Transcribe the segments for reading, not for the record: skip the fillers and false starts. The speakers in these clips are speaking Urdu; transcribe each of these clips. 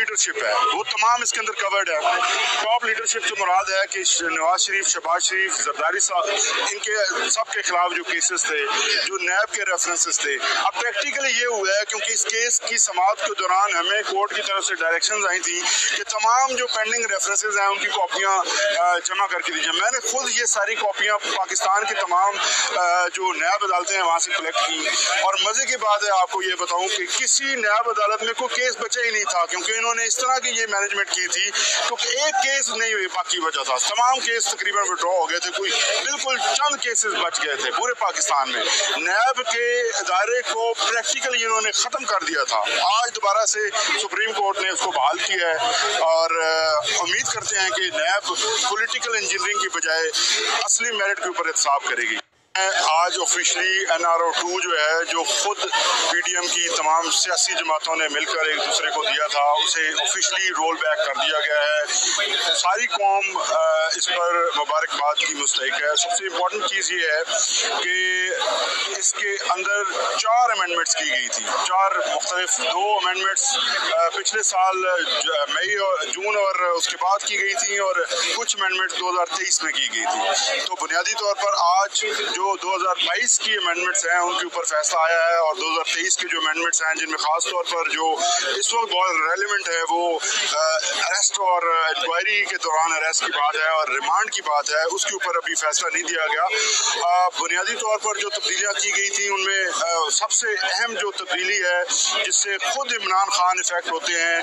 لیڈرشپ ہے وہ تمام اس کے اندر کورڈ ہے. ٹاپ لیڈرشپ سے مراد ہے کہ نواز شریف، شہباز شریف، زرداری صاحب، ان کے سب کے خلاف جو کیسز تھے، جو نیب کے ریفرنسز تھے. اب پریکٹیکلی یہ ہوا ہے کیونکہ اس کیس کی سماعت کے دوران ہمیں کورٹ کی طرف سے ڈائریکشنز آئی تھی کہ تمام جو پینڈنگ ریفرنسز ہیں ان کی کاپیاں جمع کر کے دیجیے. میں نے خود یہ ساری کاپیاں پاکستان کی تمام جو نیب عدالتیں ہیں وہاں سے کلیکٹ کی. اور مزے کی بات ہے آپ کو یہ بتاؤں کہ کسی نیب عدالت میں کوئی کیس بچا ہی نہیں تھا، کیونکہ انہوں نے اس طرح کی یہ مینجمنٹ کی تھی کیونکہ ایک کیس نہیں ہوئی باقی بچا تھا. تمام کیس تقریباً وڈرا ہو گئے تھے، کوئی بالکل چند کیسز بچ گئے تھے پورے پاکستان میں. نیب کے ادارے کو پریکٹیکلی انہوں نے ختم کر دیا تھا. آج دوبارہ سے سپریم کورٹ نے اس کو بحال کیا ہے اور امید کرتے ہیں کہ نیب پولیٹیکل انجینئرنگ کی بجائے اصلی میرٹ کے اوپر احتساب کرے گی. آج آفیشلی NRO 2 جو ہے، جو خود PDM کی تمام سیاسی جماعتوں نے مل کر ایک دوسرے کو دیا تھا، اسے آفیشلی رول بیک کر دیا گیا ہے. ساری قوم اس پر مبارکباد کی مستحق ہے. سب سے امپورٹنٹ چیز یہ ہے کہ اس کے اندر 4 امینڈمنٹس کی گئی تھی، 4 مختلف. 2 امینڈمنٹس پچھلے سال مئی اور جون اور اس کے بعد کی گئی تھی، اور کچھ امینڈمنٹ 2023 میں کی گئی تھی. تو بنیادی طور پر آج جو 2022 کی امینڈمنٹس ہیں ان کے اوپر فیصلہ آیا ہے، اور 2023 کے جو امینڈمنٹس ہیں جن میں خاص طور پر جو اس وقت بہت ریلیونٹ ہے وہ اریسٹ اور انکوائری کے دوران اریسٹ کی بات ہے اور ریمانڈ کی بات ہے، اس کے اوپر ابھی فیصلہ نہیں دیا گیا. بنیادی طور پر جو تبدیلیاں کی گئی تھیں ان میں سب سے اہم جو تبدیلی ہے جس سے خود عمران خان افیکٹ ہوتے ہیں.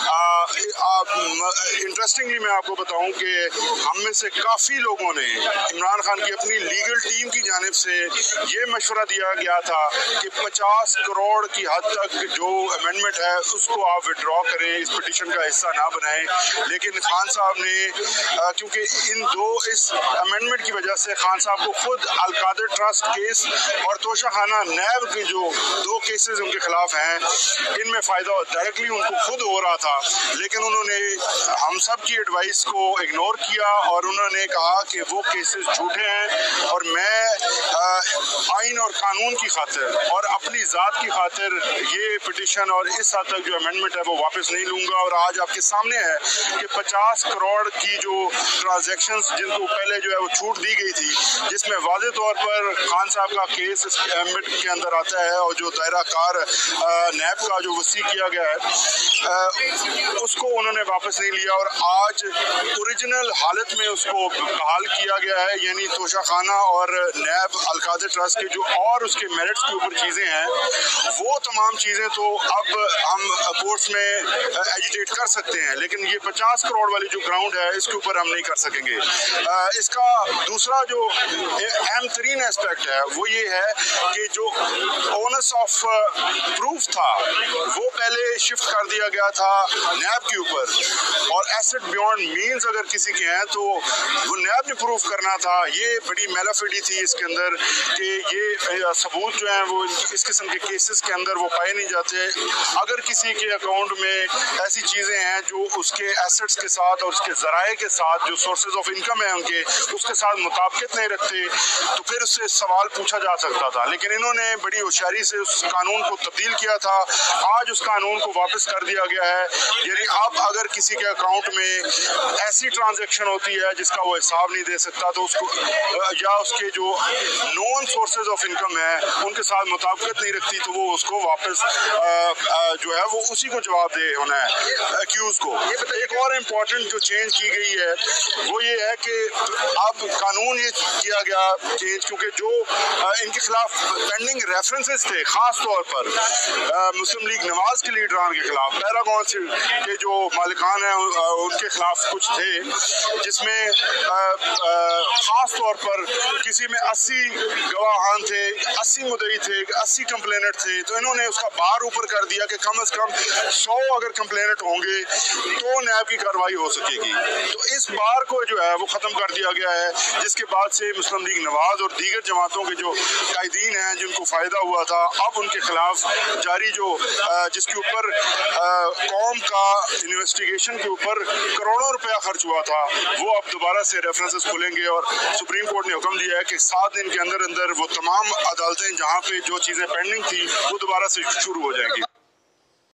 انٹرسٹنگلی میں آپ کو بتاؤں کہ ہم میں سے کافی لوگوں نے عمران خان کی اپنی لیگل ٹیم کی جانب سے یہ مشورہ دیا گیا تھا کہ 50 کروڑ کی حد تک جو امینڈمنٹ ہے اس کو آپ وڈرا کریں، اس پٹیشن کا حصہ نہ بنائیں. لیکن خان صاحب نے کیونکہ اس امینڈمنٹ کی وجہ سے خان صاحب کو خود القادر ٹرسٹ کیس اور توشہ خانہ نیب کے جو 2 کیسز ان کے خلاف ہیں ان میں فائدہ ڈائریکٹلی ان کو خود ہو رہا تھا. لیکن انہوں نے ہم سب کی ایڈوائس کو اگنور کیا اور انہوں نے کہا کہ وہ کیسز جھوٹے ہیں اور میں آئین اور قانون کی خاطر اور اپنی ذات کی خاطر یہ پٹیشن اور اس حد تک جو امینڈمنٹ ہے وہ واپس نہیں لوں گا. اور آج آپ کے سامنے ہے کہ 50 کروڑ کی جو ٹرانزیکشنز جن کو پہلے جو ہے وہ چھوٹ دی گئی تھی، جس میں واضح طور پر خان صاحب کا کیس اس امینڈمنٹ کے اندر آتا ہے اور جو دائرہ کار نیب کا جو وسیع کیا گیا ہے اس کو انہوں نے واپس نہیں لیا اور آج اوریجنل حالت میں اس کو بحال کیا گیا ہے. یعنی توشہ خانہ اور نیب القادر ٹرسٹ کے جو اور اس کے میرٹس کے اوپر چیزیں ہیں وہ تمام چیزیں تو اب ہم کورٹس میں ایجیٹیٹ کر سکتے ہیں، لیکن یہ 50 کروڑ والی جو گراؤنڈ ہے اس کے اوپر ہم نہیں کر سکیں گے. اس کا دوسرا جو اہم ترین ایسپیکٹ ہے وہ یہ ہے کہ جو اونس آف پروف تھا وہ پہلے شفٹ کر دیا گیا تھا نیب کے اوپر، اور ایسٹ بیونڈ مینز اگر کسی کے ہیں تو وہ نیب نے پروف کرنا تھا. یہ بڑی میلافیڈی تھی اس کے اندر کہ یہ ثبوت جو ہیں وہ اس قسم کے کیسز کے اندر وہ پائے نہیں جاتے. اگر کسی کے اکاؤنٹ میں ایسی چیزیں ہیں جو اس کے ایسٹس کے ساتھ اور اس کے ذرائع کے ساتھ جو سورسز آف انکم ہیں ان کے اس کے ساتھ مطابقت نہیں رکھتے تو پھر اس سے سوال پوچھا جا سکتا تھا. لیکن انہوں نے بڑی ہوشیاری سے اس قانون کو تبدیل کیا تھا. آج اس قانون کو واپس کر دیا گیا ہے. یعنی اب اگر کسی کے اکاؤنٹ میں ایسی ٹرانزیکشن ہوتی ہے جس کا وہ حساب نہیں دے سکتا تو اس کو یا اس کے جو نون سورسز آف انکم ہیں ان کے ساتھ مطابقت نہیں رکھتی تو وہ اس کو واپس جو ہے وہ اسی کو جواب دے ہونا ہے ایکیوز کو. ایک اور امپورٹنٹ جو چینج کی گئی ہے وہ یہ ہے کہ اب قانون یہ کیا گیا چینج کیونکہ جو ان کے خلاف پینڈنگ ریفرنسز تھے خاص طور پر مسلم لیگ نواز کے لیڈران کے خلاف، پیراگون سے کے جو مالکان ہیں ان کے خلاف کچھ تھے جس میں خاص طور پر کسی میں 80 گواہان تھے، 80 مدعی تھے، 80 کمپلینٹ تھے. تو انہوں نے اس کا بار اوپر کر دیا کہ کم از کم 100 اگر کمپلینٹ ہوں گے تو نیب کی کارروائی ہو سکے گی. تو اس بار کو جو ہے وہ ختم کر دیا گیا ہے جس کے بعد سے مسلم لیگ نواز اور دیگر جماعتوں کے جو قائدین ہیں جن کو فائدہ ہوا تھا اب ان کے خلاف جاری جو جس کے اوپر قوم کا انویسٹیگیشن کے اوپر کروڑوں روپیہ خرچ ہوا تھا وہ اب دوبارہ سے ریفرنسز کھلیں گے. اور سپریم کورٹ نے حکم دیا ہے کہ 7 دن کے اندر وہ تمام عدالتیں جہاں پہ جو چیزیں پینڈنگ تھی وہ دوبارہ سے شروع ہو جائیں گی.